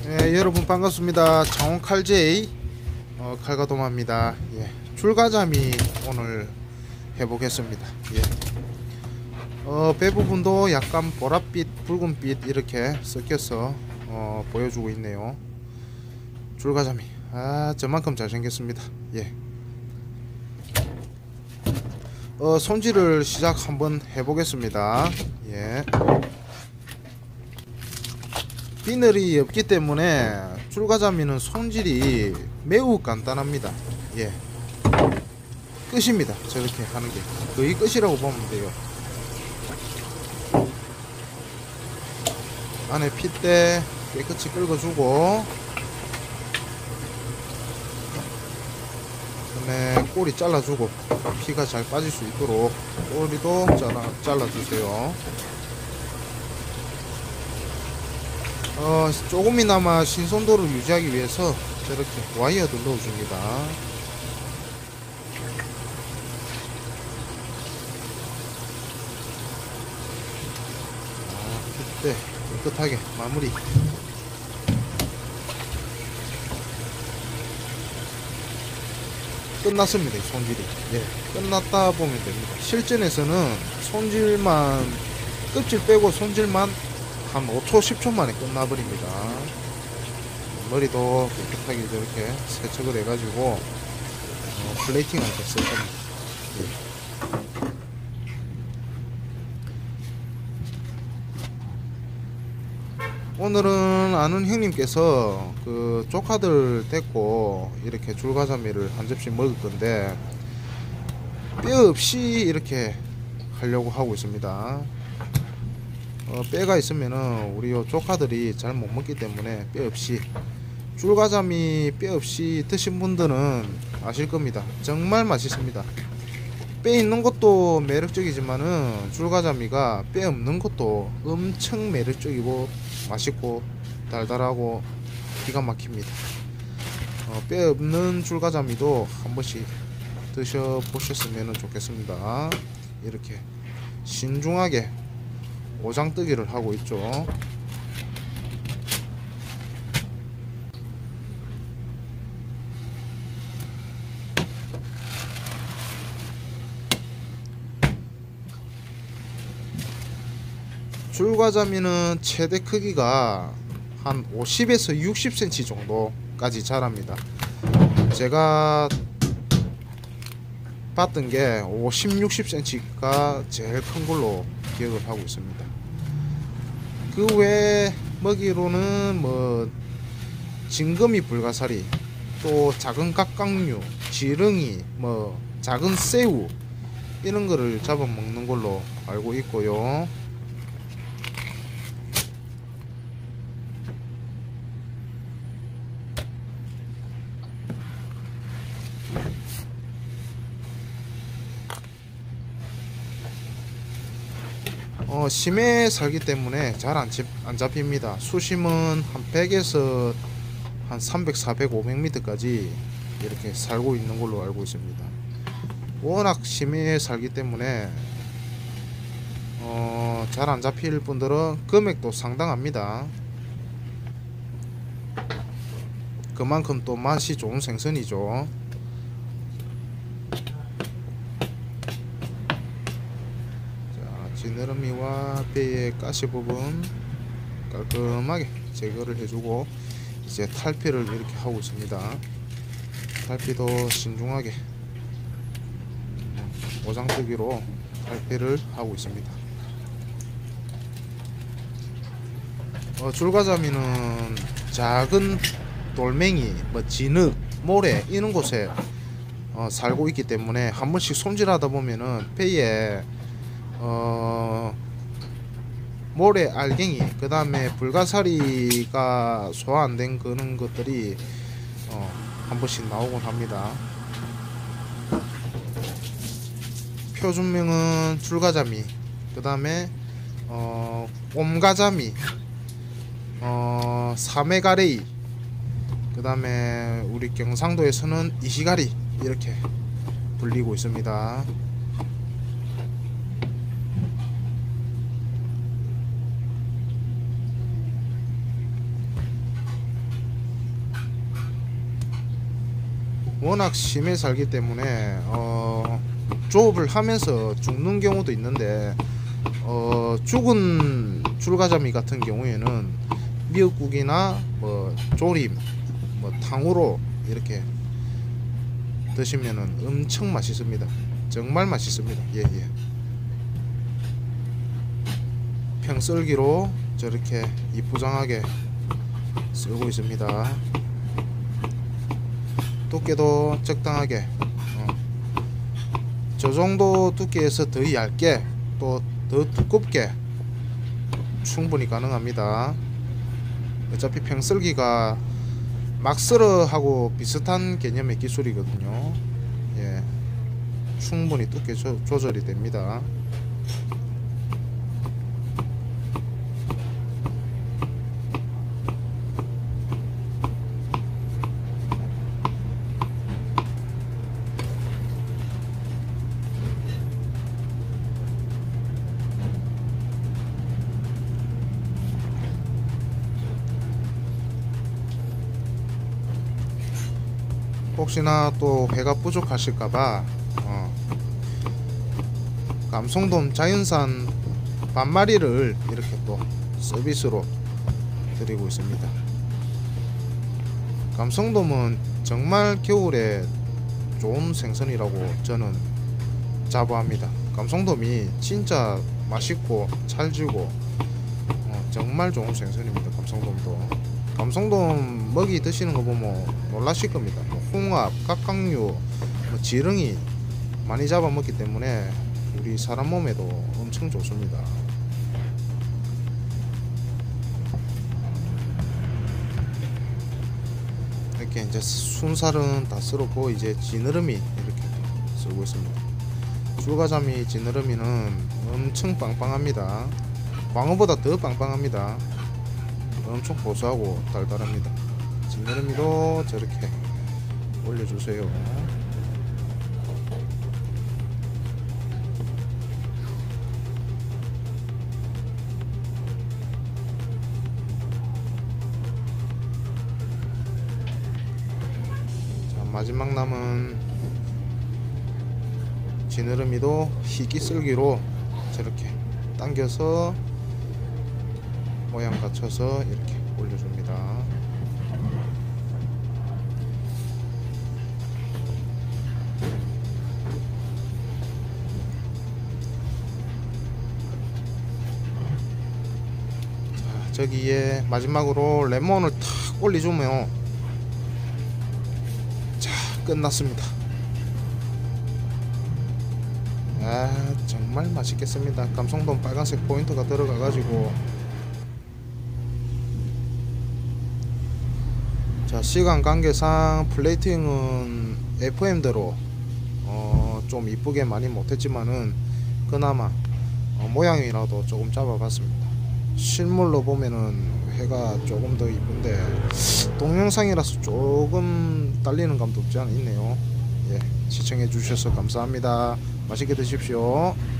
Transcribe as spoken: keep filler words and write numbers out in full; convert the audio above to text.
예, 여러분 반갑습니다. 창원 칼제이 어, 칼가도마입니다. 예, 줄가자미 오늘 해보겠습니다. 예. 어, 배 부분도 약간 보랏빛, 붉은빛 이렇게 섞여서 어, 보여주고 있네요. 줄가자미, 아, 저만큼 잘생겼습니다. 예. 어, 손질을 시작 한번 해보겠습니다. 예. 비늘이 없기 때문에 줄가자미는 손질이 매우 간단합니다. 예. 끝입니다. 저렇게 하는 게 거의 끝이라고 보면 돼요. 안에 핏대 깨끗이 긁어주고, 그다음에 꼬리 잘라주고 피가 잘 빠질 수 있도록 꼬리도 잘라, 잘라주세요. 어, 조금이나마 신선도를 유지하기 위해서 저렇게 와이어도 넣어줍니다. 아, 그때 깨끗하게 마무리. 끝났습니다. 이 손질이. 예, 끝났다 보면 됩니다. 실전에서는 손질만, 껍질 빼고 손질만 한 오 초 십 초 만에 끝나버립니다. 머리도 깨끗하게 저렇게 세척을 해가지고 어, 플레이팅 할 때 쓸 겁니다. 예. 오늘은 아는 형님께서 그 조카들 데리고 이렇게 줄가자미를 한 접시 먹을 건데 뼈 없이 이렇게 하려고 하고 있습니다. 어, 뼈가 있으면은 우리 요 조카들이 잘 못 먹기 때문에 뼈 없이, 줄가자미 뼈 없이 드신 분들은 아실 겁니다. 정말 맛있습니다. 뼈 있는 것도 매력적이지만은 줄가자미가 뼈 없는 것도 엄청 매력적이고 맛있고 달달하고 기가 막힙니다. 어, 뼈 없는 줄가자미도 한 번씩 드셔 보셨으면 좋겠습니다. 이렇게 신중하게 오장뜨기를 하고 있죠. 줄가자미는 최대 크기가 한 오십에서 육십 센티미터 정도까지 자랍니다. 제가 봤던 게 오십, 육십 센티미터가 제일 큰 걸로 기억을 하고 있습니다. 그 외에 먹이로는 뭐 진거미 불가사리, 또 작은 갑각류, 지렁이, 뭐 작은 새우 이런 거를 잡아 먹는 걸로 알고 있고요. 어, 심해 살기 때문에 잘 안 안 잡힙니다. 수심은 한 백에서 한 삼백, 사백, 오백 미터까지 이렇게 살고 있는 걸로 알고 있습니다. 워낙 심해 살기 때문에 어, 잘 안 잡힐 분들은 금액도 상당합니다. 그만큼 또 맛이 좋은 생선이죠. 지느러미와 배의 가시 부분 깔끔하게 제거를 해주고 이제 탈피를 이렇게 하고 있습니다. 탈피도 신중하게 오장뜨기로 탈피를 하고 있습니다. 어, 줄가자미는 작은 돌멩이, 뭐 진흙, 모래 이런 곳에 어, 살고 있기 때문에 한 번씩 손질하다 보면은 배에 어, 모래, 알갱이, 그 다음에 불가사리가 소화 안 된 그런 것들이 어, 한 번씩 나오곤 합니다. 표준명은 줄가자미, 그 다음에 어, 옴가자미, 어, 사메가레이, 그 다음에 우리 경상도에서는 이시가리 이렇게 불리고 있습니다. 워낙 심해 살기 때문에 어, 조업을 하면서 죽는 경우도 있는데 어, 죽은 줄가자미 같은 경우에는 미역국이나 뭐 조림, 뭐 탕후루 이렇게 드시면은 엄청 맛있습니다. 정말 맛있습니다. 예예. 평썰기로 저렇게 이쁘장하게 썰고 있습니다. 두께도 적당하게 어. 저 정도 두께에서 더 얇게 또 더 두껍게 충분히 가능합니다. 어차피 평썰기가 막썰어하고 비슷한 개념의 기술이거든요. 예, 충분히 두께 조, 조절이 됩니다. 혹시나 또 회가 부족하실까봐 어, 감성돔 자연산 반마리를 이렇게 또 서비스로 드리고 있습니다. 감성돔은 정말 겨울에 좋은 생선이라고 저는 자부합니다. 감성돔이 진짜 맛있고 찰지고 어, 정말 좋은 생선입니다. 감성돔도. 감성돔 먹이 드시는 거 보면 놀라실 겁니다. 뭐 홍합, 각각류, 뭐 지렁이 많이 잡아 먹기 때문에 우리 사람 몸에도 엄청 좋습니다. 이렇게 이제 순살은 다 썰었고 이제 지느러미 이렇게 쓰고 있습니다. 줄가자미 지느러미는 엄청 빵빵합니다. 광어보다 더 빵빵합니다. 엄청 고소하고 달달합니다. 지느러미도 저렇게 올려주세요. 자, 마지막 남은 지느러미도 희귀 쓸기로 저렇게 당겨서 모양 갖춰서 이렇게 올려줍니다. 자, 저기에 마지막으로 레몬을 탁 올려주면 자, 끝났습니다. 아, 정말 맛있겠습니다. 감성돔 빨간색 포인트가 들어가 가지고 자, 시간 관계상 플레이팅은 에프엠대로 어, 좀 이쁘게 많이 못했지만은 그나마 어, 모양이라도 조금 잡아봤습니다. 실물로 보면은 회가 조금 더 이쁜데 동영상이라서 조금 딸리는 감도 없지 않아 있네요. 예, 시청해 주셔서 감사합니다. 맛있게 드십시오.